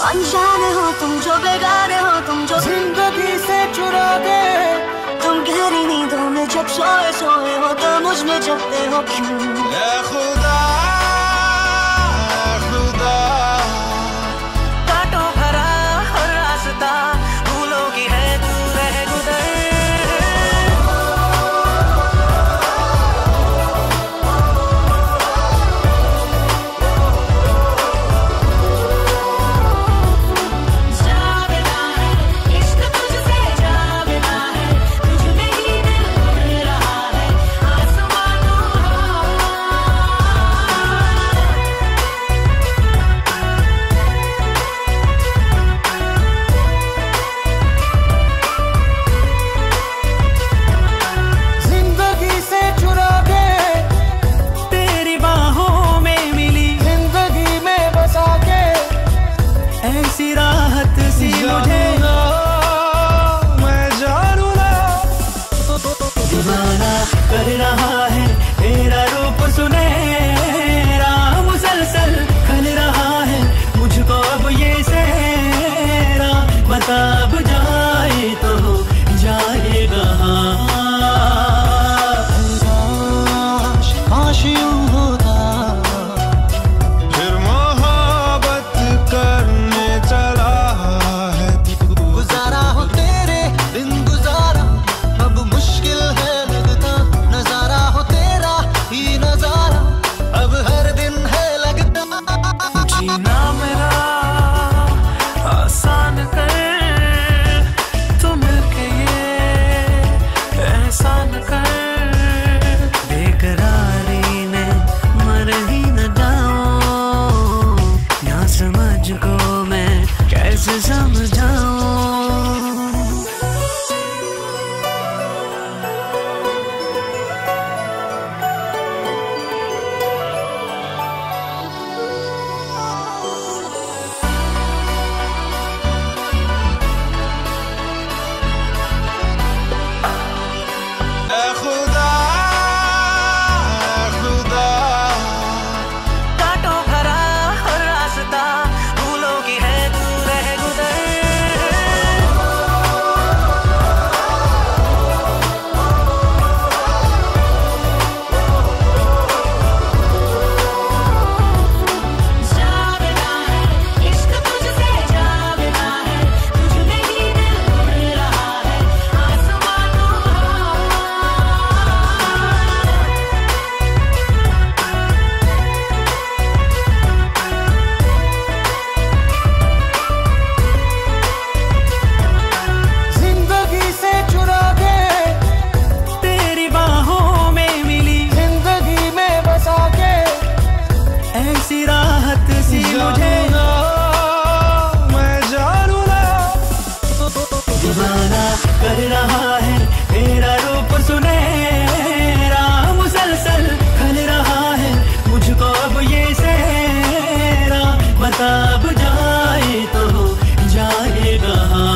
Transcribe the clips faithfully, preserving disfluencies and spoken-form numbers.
अनजाने हो तुम जो, बेगाने हो तुम जो, जिंदगी से चुरा गए तुम गहरी नींदों में जब सोए सोए हो तो मुझ में जगते हो क्यों? ऐ खुदा खुदा, कांटों भरा हर रास्ता भूलों की है तू रह गुजर। कर रहा है तेरा रूप सुनहरा, मुसलसल खल रहा है मुझको अब ये सहरा। बता अब जाए तो जाएगा काश यूं होता, फिर मोहब्बत करने चला है। गुजारा हो तेरे दिन गुजारा अब मुश्किल है लगता, नजारा हो तेरा ही नजारा अब हर दिन है लगता। जीना मेरा आसान कर तू मिलके ये एहसान कर, बेकरारी ने मर ही न जाऊं, ना समझ को मैं कैसे समझाऊं। ऐ खुदा खुदा, कांटों भरा हर रास्ता भूलों की है तू रह गुजर। जावेदा है इश्क तुझसे, जावेदा है तुझ में ही दिल उड़ रहा है आसमानों। जिंदगी से चुरा गए तेरी बाहों में मिली जिंदगी में बसा के, ऐसी राहत सी मुझे मैं जानू ना। दीवाना कर रहा है तेरा रूप सुनहरा, मुसलसल खल रहा है मुझको अब ये सहरा। बता अब जाए तो जाएगा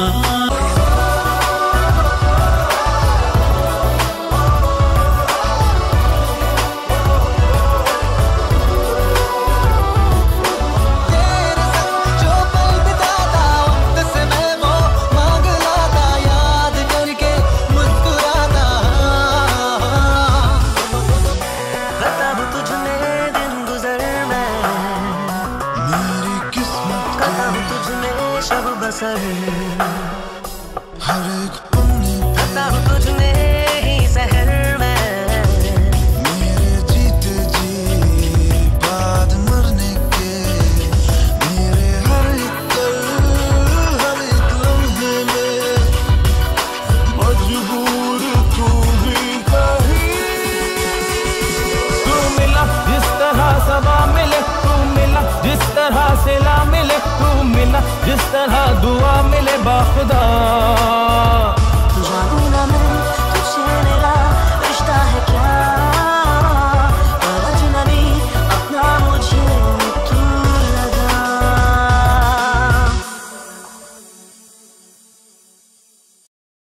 तेरे संग जो पल बिताता वक्त से मैं वो मांग लाता, याद करके मुस्कुराता। बताऊं तुझ में दिन गुजर मैं, मेरी किस्मत बताऊं तुझ में शब बसर, हर एक पन्ने पे बताऊं तुझ